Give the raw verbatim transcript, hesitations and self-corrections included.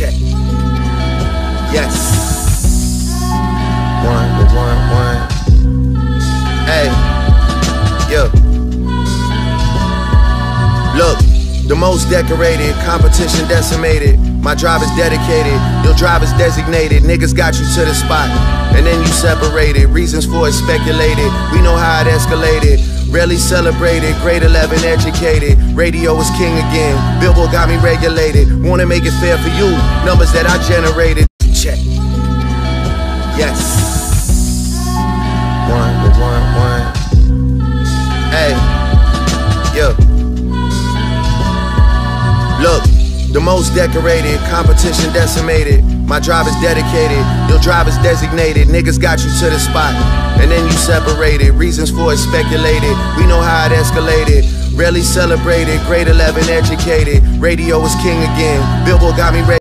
Check. Yes. One, one, one. Hey. Yeah. Look, the most decorated, competition decimated. My drive is dedicated, your drive is designated. Niggas got you to the spot, and then you separated. Reasons for it speculated, we know how it escalated. Rarely celebrated, grade eleven educated. Radio is king again, Billboard got me regulated. Wanna make it fair for you, numbers that I generated. Check. Yes. One, one, one. Hey. Yeah. Look, the most decorated, competition decimated. My drive is dedicated, your drive is designated. Niggas got you to the spot, and then you separated. Reasons for it speculated, we know how it escalated. Rarely celebrated, grade eleven educated. Radio is king again, Billboard got me ready.